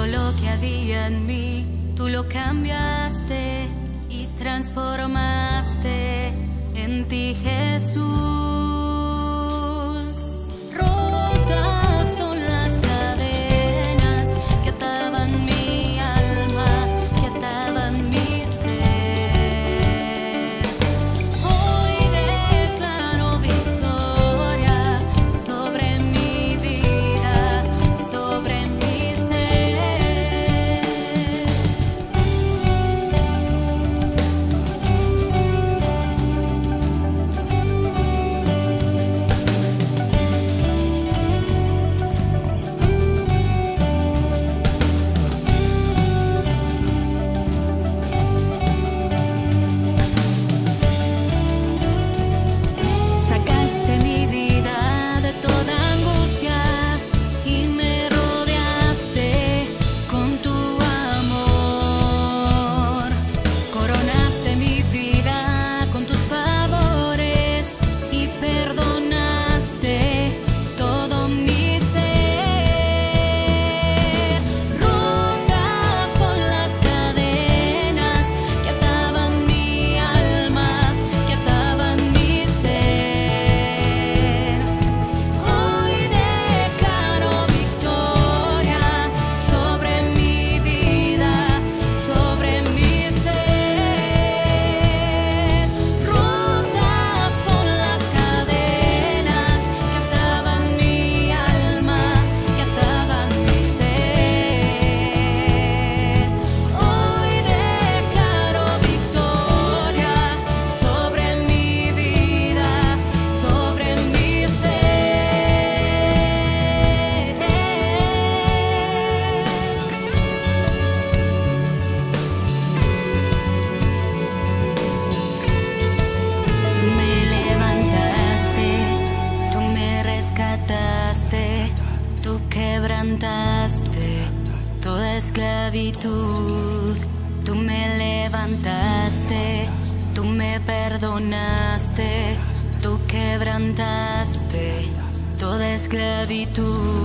lo que había en mí, tú lo cambiaste y transformaste en ti, Jesús. Rotas son las cadenas que ataban mi alma, que ataban mi ser. Hoy declaro victoria sobre mi vida, sobre mi ser. Sacaste mi vida de toda angustia y me rodeaste con tu amor. Coronaste mi vida con tus favores y perdonaste todo mi ser. Rotas son las cadenas que ataban mi alma, que ataban mi ser. Hoy declaro victoria sobre mi vida, sobre mi ser. Rotas son las cadenas que ataban mi alma, que ataban mi ser. Hoy declaro victoria sobre mi vida, sobre mi ser. Tú me levantaste, tú me rescataste, tú quebrantaste toda esclavitud. Tú me levantaste, tú me perdonaste, tú quebrantaste toda esclavitud.